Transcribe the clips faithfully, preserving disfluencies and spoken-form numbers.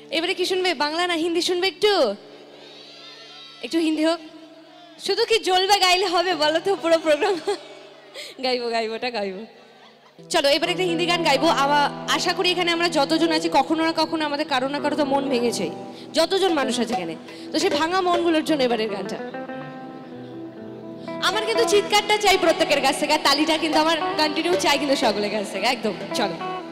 এবারে কি শুনবে, বাংলা না হিন্দি শুনবে? একটু একটু হিন্দি হোক। শুধু কি জ্বলবে গাইলে হবে বলো তো? পুরো প্রোগ্রাম গাইবো গাইবোটা গাইবো। চলো এবার একটা হিন্দি গান গাইবো। আবার আশা করি এখানে আমরা যতজন আছি কখনো না কখনো আমাদের কারো না কারো তো মন ভেঙেছে, যতজন মানুষ আছে এখানে, তো সেই ভাঙা মনগুলোর জন্য এবারের গানটা। আমার কিন্তু চিৎকারটা চাই প্রত্যেকের কাছ থেকে, তালিটা কিন্তু আমার কন্টিনিউ চাই কিন্তু সকলের কাছ থেকে একদম। চলো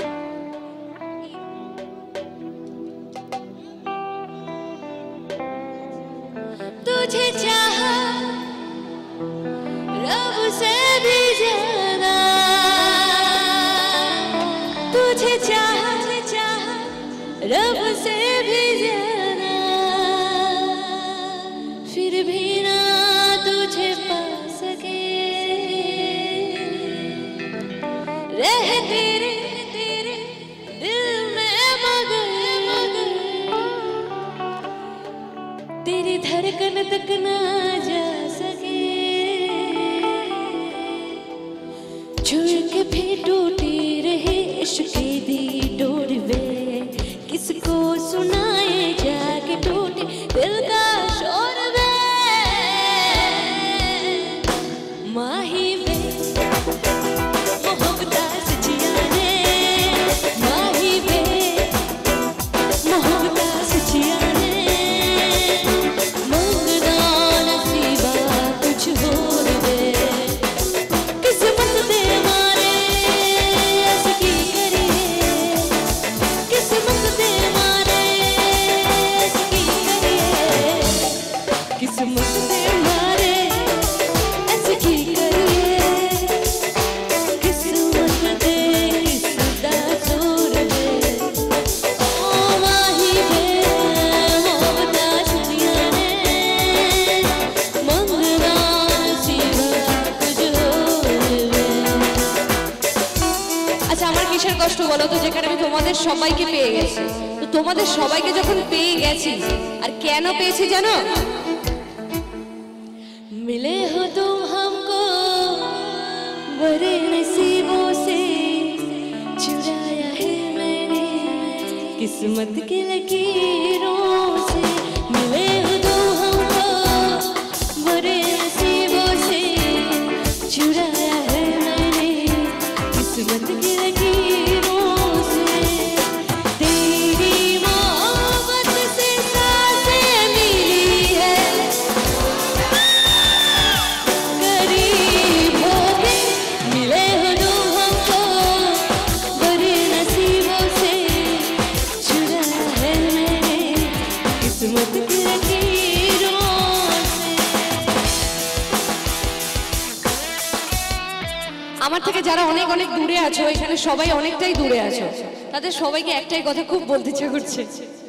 तुझे चाहा रब से भी ज्यादा, तुझे चाहा रब से भी ज्यादा, फिर भी ना तुझे पा सके, रह तेरे तेरे दिल में मगर मगर, तेरी धड़कन तक ना जा सके, छुड़ के भी टूटी रहे इश्क दी डोर वे, किसको सुनाए जाके टूटे दिल का शोर वे, माही वे मोहब्बत सचिया ने, माही वे मोहब्बत सचिया ने, मंगना नसीबा कुछ और वे, किस्मत दे मारे ऐसे की करिए, किस्मत दे मारे ऐसे की करिए, किस्मत दे मारे ऐसे की करिए, किस्मत दे किसदा जोर वे, ओ माही वे मोहब्बत सचिया ने, मंगना नसीबा कुछ और वे। আচ্ছা আমার কিসের কষ্ট বলো তো, যেখানে আমি তোমাদের সবাইকে পেয়ে গেছি, তো তোমাদের সবাইকে যখন পেয়ে গেছি আর কেন পেয়েছি জানো? मिले हो तुम हमको बड़े नसीबों से, चुराया है मैंने किस्मत की लकीरों से, मिले हो तुम हमको बड़े नसीबों से, चुराया है मैंने किस्मत की लकीरों से, तेरी मोहब्बत से सांसें मिली है, करीब होके मिले हो तुम हमको बड़े नसीबों से, चुराया है मैंने किस्मत की लकीरों से। আমার থেকে যারা অনেক অনেক দূরে আছো, এখানে সবাই অনেকটাই দূরে আছো, তাদের সবাইকে একটাই কথা খুব বলতে ইচ্ছে করছে,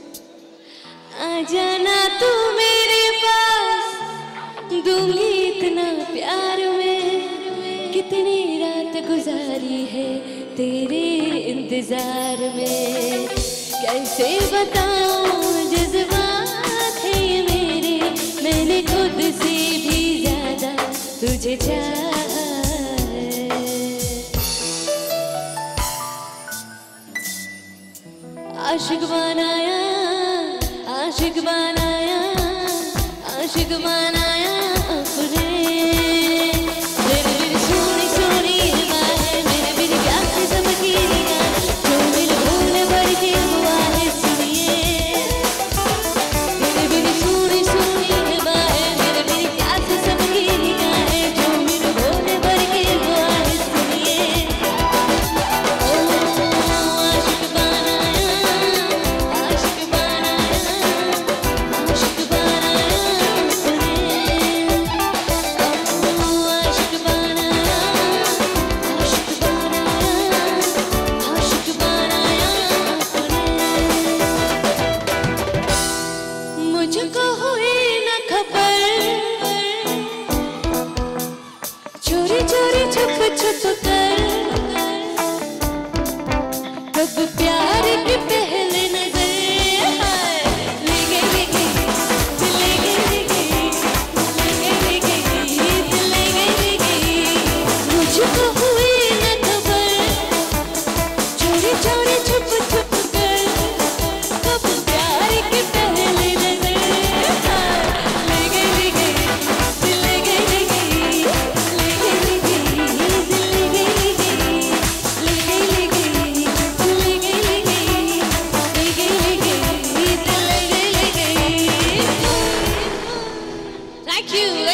आजाना तू मेरे पास, दूंगी इतना प्यार में, कितनी रात गुजारी है तेरे इंतजार में, कैसे बताऊं जज्बात है ये मेरे, मैंने खुद से भी ज्यादा तुझे चाहा है, आशिक बनाया आशिक बनाया आशिक बनाया अपने, मेरे बिन सोनी सोनी बाहें, मेरे बिन क्या किस्म की निगाहें, जो मिल भूल भर के हुआ है सुनिए, मेरे बिन सोनी सोनी बाहें, मेरे बिन क्या किस्म की निगाहें, जो मिल भूल भर के हुआ है सुनिए, ओ आशिक बनाया आशिक बनाया आशिक बनाया अपने,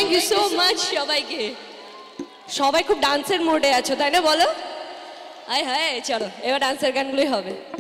থ্যাংক ইউ সো মাচ সবাইকে। সবাই খুব ডান্সের মোডে আছো তাই না বলো? আয় হায় চলো এবার ডান্সের গানগুলোই হবে।